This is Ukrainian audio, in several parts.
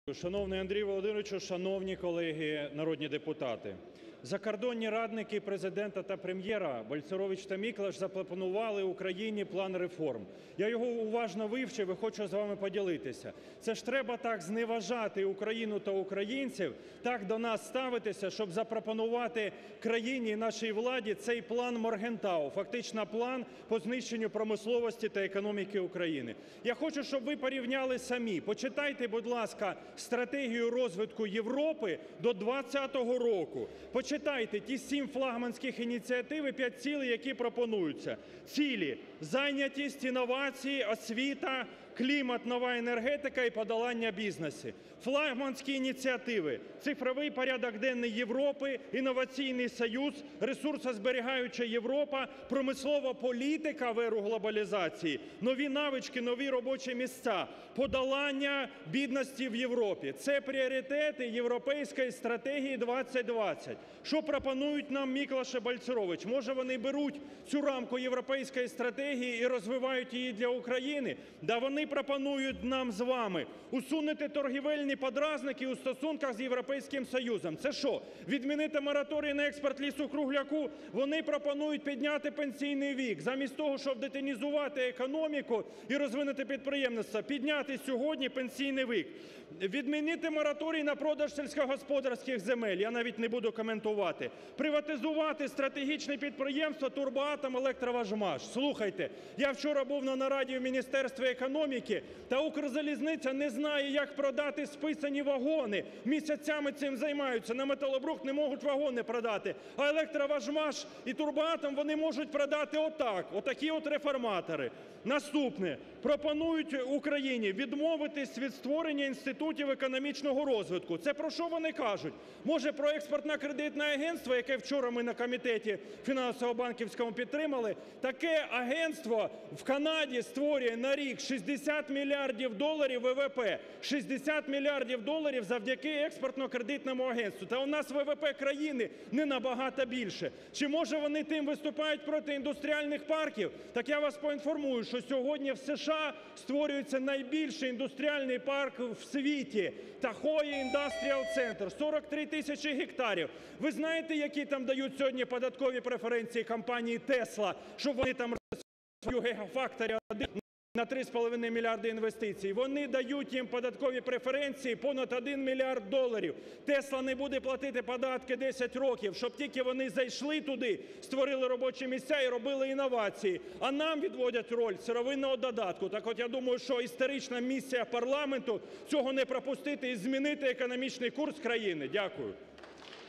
Шановний Андрій Володимирович, шановні колеги народні депутати! Закордонні радники Президента та Прем'єра Бальцерович та Міклаш запропонували Україні план реформ. Я його уважно вивчив і хочу з вами поділитися. Це ж треба так зневажати Україну та українців, так до нас ставитися, щоб запропонувати країні і нашій владі цей план Моргентау, фактично план по знищенню промисловості та економіки України. Я хочу, щоб ви порівняли самі. Почитайте, будь ласка, стратегію розвитку Європи до 2020 року. Почитайте ті 7 флагманських ініціатив і 5 цілей, які пропонуються. Цілі: зайнятість, інновації, освіта, клімат, нова енергетика і подолання бізнесу. Флагманські ініціативи: цифровий порядок денний Європи, інноваційний союз, ресурсозберігаюча Європа, промислова політика в еру глобалізації, нові навички, нові робочі місця, подолання бідності в Європі. Це пріоритети Європейської стратегії 2020. Що пропонують нам Міклаш і Бальцерович? Може, вони беруть цю рамку європейської стратегії і розвивають її для України? Да вони пропонують нам з вами усунути торгівельні подразники у стосунках з Європейським Союзом. Це що, відмінити мораторій на експорт лісу-кругляку? Вони пропонують підняти пенсійний вік. Замість того, щоб детінізувати економіку і розвинути підприємництво, підняти сьогодні пенсійний вік. Відмінити мораторій на продаж сільськогосподарських земель. Я навіть не буду коментувати. Приватизувати стратегічне підприємство "Турбоатом", "Електроважмаш". Слухайте, я вчора був на нараді в Міністерстві економіки, та "Укрзалізниця" не знає, як продати списані вагони. Місяцями цим займаються, на металобрухт не можуть вагони продати. А "Електроважмаш" і "Турбоатом" вони можуть продати отак, отакі от реформатори. Наступне. Пропонують Україні відмовитись від створення інститутів економічного розвитку. Це про що вони кажуть? Може, про експортно-кредитне агентство, яке вчора ми на комітеті фінансово-банківському підтримали? Таке агентство в Канаді створює на рік 60 мільярдів доларів ВВП. 60 мільярдів доларів завдяки експортно-кредитному агентству. Та у нас ВВП країни не набагато більше. Чи може вони тим виступають проти індустріальних парків? Так я вас поінформую, що сьогодні в США створюється найбільший індустріальний парк в світі – Tahoe Industrial Center, 43 тисячі гектарів. Ви знаєте, які там дають сьогодні податкові преференції компанії Tesla, щоб вони там свою гігафакторі на 3,5 мільярди інвестицій? Вони дають їм податкові преференції понад 1 мільярд доларів. Tesla не буде платити податки 10 років, щоб тільки вони зайшли туди, створили робочі місця і робили інновації. А нам відводять роль сировинного додатку. Так от я думаю, що історична місія парламенту – цього не пропустити і змінити економічний курс країни. Дякую.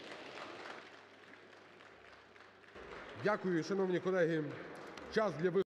Дякую, шановні колеги. Час для